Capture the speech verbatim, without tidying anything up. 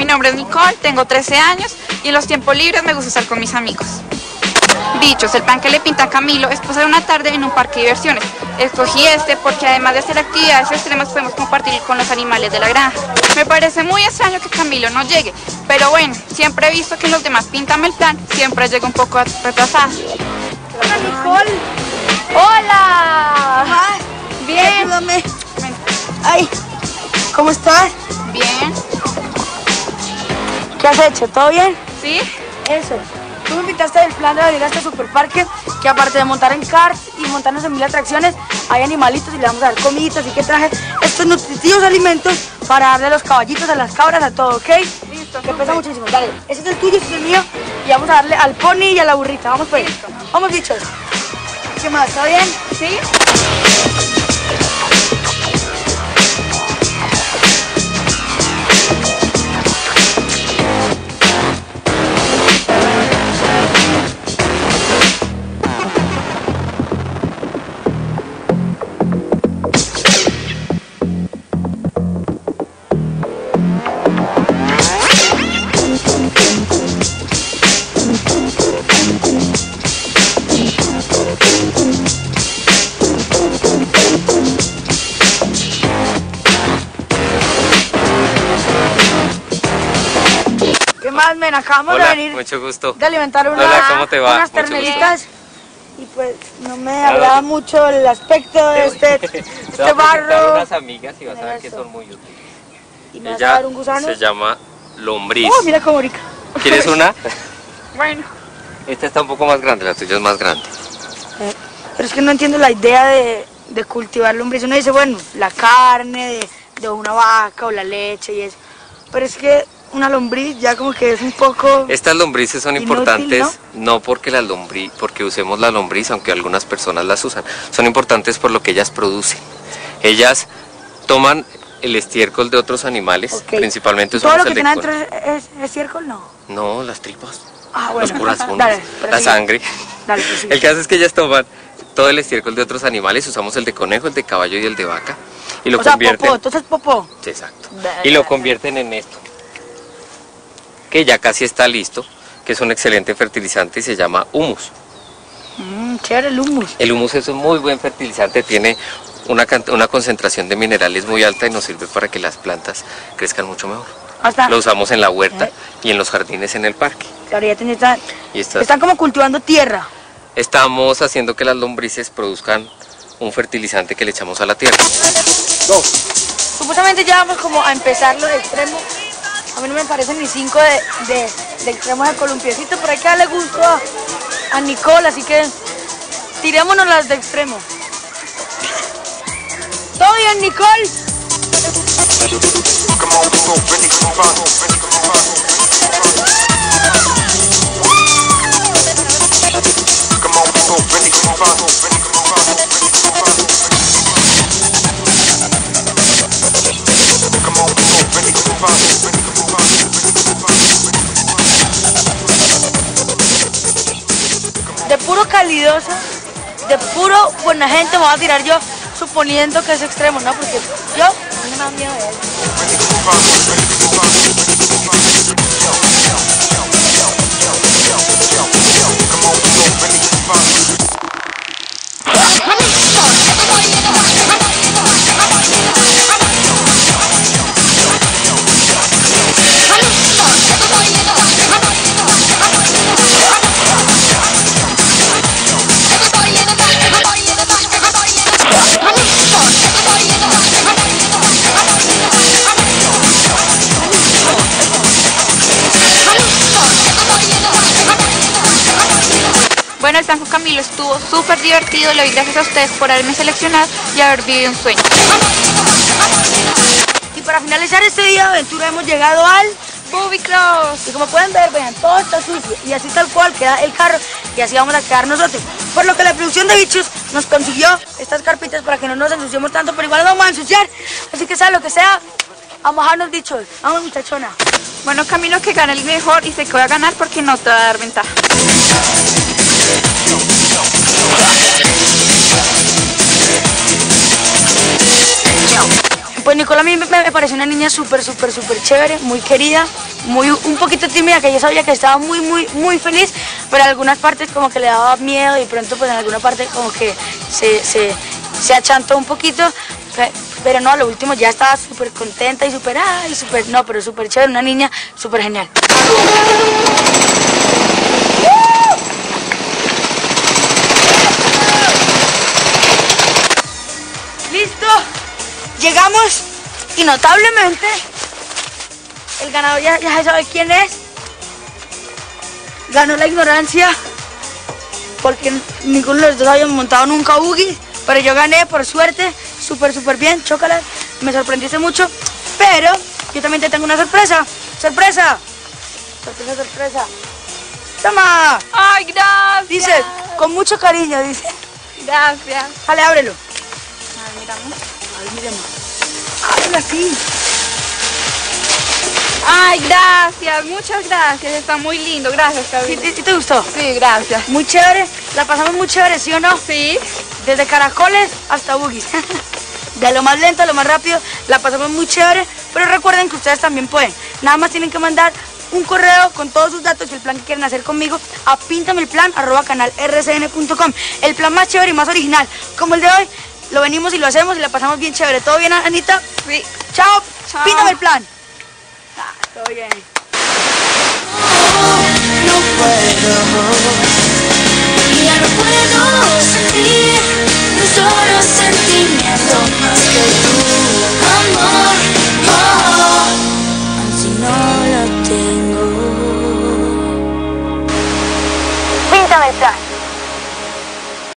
nombre es Nicole, tengo trece años y en los tiempos libres me gusta estar con mis amigos. Bichos, el plan que le pinta a Camilo es pasar una tarde en un parque de diversiones. Escogí este porque además de hacer actividades extremas podemos compartir con los animales de la granja. Me parece muy extraño que Camilo no llegue, pero bueno, siempre he visto que los demás pintan el plan, siempre llego un poco retrasada. Hola, Nicole. ¡Hola! Ajá. Bien. Ayúdame. Ay, ¿cómo estás? Bien. ¿Qué has hecho? ¿Todo bien? ¿Sí? Eso. Tú me invitaste del plan de venir a este superparque, que aparte de montar en karts y montarnos en mil atracciones, hay animalitos y le vamos a dar comiditas, así que traje estos nutritivos alimentos para darle a los caballitos, a las cabras, a todo, ¿ok? Listo. Que pesa muchísimo. Dale, ese es el tuyo, ese es el mío, y vamos a darle al pony y a la burrita. Vamos pues. Listo. Vamos, bichos. ¿Qué más? ¿Está bien? ¿Sí? ¿Qué más, men? Acabamos Hola, de venir mucho gusto. de alimentar una, Hola, ¿cómo te va? unas Mucho terneritas y pues no me Claro. agrada mucho el aspecto de este, Te voy este a presentar barro. unas amigas y vas a ver que Eso. son muy útiles. Y me vas a Ella dar un gusano. se llama lombriz. Oh, mira cómo rica. ¿Quieres una? Bueno. Esta está un poco más grande, la tuya es más grande. Eh, pero es que no entiendo la idea de, de cultivar lombriz. Uno dice, bueno, la carne de, de una vaca o la leche y eso. Pero es que una lombriz ya como que es un poco... Estas lombrices son Inútil, importantes, ¿no? ¿no? porque la lombriz, porque usemos la lombriz, aunque algunas personas las usan. Son importantes por lo que ellas producen. Ellas toman el estiércol de otros animales, Ok. principalmente ¿Todo usamos lo que el de tiene conejo. adentro es, es, es estiércol? No. No, las tripas, Ah, bueno. los corazones, Dale, pero la sigue. sangre. Dale, pues sigue. El caso es que ellas toman todo el estiércol de otros animales, usamos el de conejo, el de caballo y el de vaca, y lo O sea, convierten... popó, entonces popó. Sí, exacto. Dale, Y lo dale. convierten en esto, que ya casi está listo, que es un excelente fertilizante y se llama humus. Mmm, chévere el humus. El humus es un muy buen fertilizante, tiene una, cant- una concentración de minerales muy alta y nos sirve para que las plantas crezcan mucho mejor. Hasta... Lo usamos en la huerta Eh. y en los jardines en el parque. Claro, ya tenía- están, Y estas- están como cultivando tierra. Estamos haciendo que las lombrices produzcan un fertilizante que le echamos a la tierra. Supuestamente ya vamos como a empezar lo de extremo. A mí no me parecen ni cinco de, de, de extremos de columpiecito, pero hay que darle gusto a, a Nicole, así que tirémonos las de extremo. ¿Todo bien, Nicole? De puro calidoso, de puro buena gente me voy a tirar yo, suponiendo que es extremo, ¿no? Porque yo no me da miedo de él. Bueno, el plan con Camilo estuvo súper divertido. Le doy gracias a ustedes por haberme seleccionado y haber vivido un sueño. Y para finalizar este día de aventura hemos llegado al... Booby Cross. Y como pueden ver, vean, todo está sucio. Y así tal cual queda el carro y así vamos a quedar nosotros. Por lo que la producción de bichos nos consiguió estas carpitas para que no nos ensuciemos tanto, pero igual nos vamos a ensuciar. Así que sea lo que sea, a mojarnos bichos. Vamos, muchachona. Bueno, Camilo, que gane el mejor y sé que voy a ganar porque no te va a dar ventaja. Pues Nicole a mí me, me pareció una niña súper, súper, súper chévere, muy querida, muy, un poquito tímida, que yo sabía que estaba muy, muy, muy feliz, pero en algunas partes como que le daba miedo y pronto pues en alguna parte como que se, se, se achantó un poquito, pero no, a lo último ya estaba súper contenta y súper, ay, súper, no, pero súper chévere, una niña súper genial. ¡Listo! Llegamos y notablemente el ganador ya, ya sabe quién es. Ganó la ignorancia porque ninguno de los dos habíamos montado nunca buggy, pero yo gané por suerte, súper súper bien, chocolate, me sorprendiste mucho, pero yo también te tengo una sorpresa. ¡Sorpresa! Sorpresa, sorpresa. ¡Toma! ¡Ay, gracias! Dice, con mucho cariño, dice. Gracias. Dale, ábrelo. A ver, miramos. Ay, miremos. Ábrelo así. Ay, gracias, muchas gracias, está muy lindo, gracias, ¿Sí, Camilo. sí te gustó? Sí, gracias. Muy chévere, la pasamos muy chévere, ¿sí o no? Sí. Desde caracoles hasta buggies. De lo más lento a lo más rápido, la pasamos muy chévere, pero recuerden que ustedes también pueden. Nada más tienen que mandar un correo con todos sus datos y el plan que quieren hacer conmigo a pintamelplan arroba canal r c n punto com. El plan más chévere y más original, como el de hoy, lo venimos y lo hacemos y la pasamos bien chévere. ¿Todo bien, Anita? Sí. Chao, Chao. Píntame el plan. Ah, todo bien. No puedo, ya no puedo sentir un solo sentimiento más que tu amor, oh, así no lo tengo. Píntame el plan.